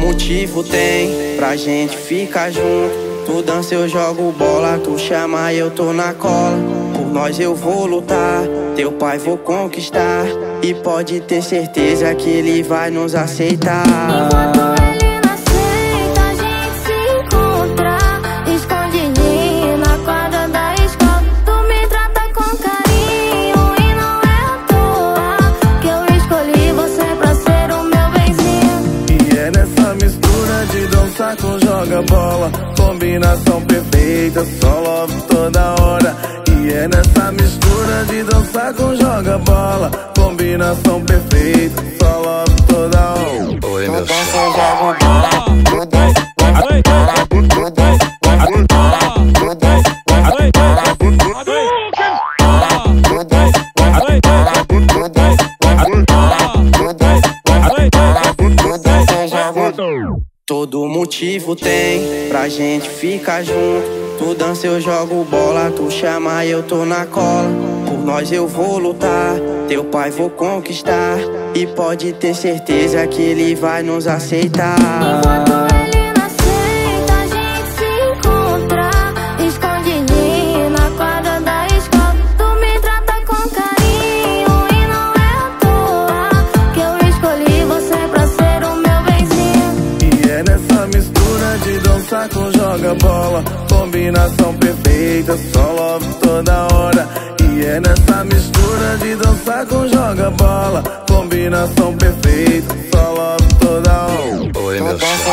motivo tem pra gente ficar junto. Tu dança, eu jogo bola, tu chama, eu tô na cola. Por nós eu vou lutar, teu pai vou conquistar. E pode ter certeza que ele vai nos aceitar. Enquanto ele não aceita, a gente se encontra escondidinho na quadra da escola. Tu me trata com carinho e não é à toa que eu escolhi você pra ser o meu benzinho. E é nessa mistura de dançar com joga bola, combinação perfeita, só love toda hora. E é nessa mistura de dançar com joga bola, combinação perfeita, só love toda hora. Oi, meu Todo motivo tem pra gente ficar junto. Tu dança, eu jogo bola, tu chama, eu tô na cola. Por nós eu vou lutar, teu pai vou conquistar. E pode ter certeza que ele vai nos aceitar. Enquanto ele não aceita, a gente se encontra escondidinho na quadra da escola. Tu me trata com carinho e não é à toa que eu escolhi você pra ser o meu benzinho. E é nessa mistura de dançar com joga bola, combinação perfeita, só love toda hora. E é nessa mistura de dançar com joga bola, combinação perfeita, só love toda hora. Oi, meu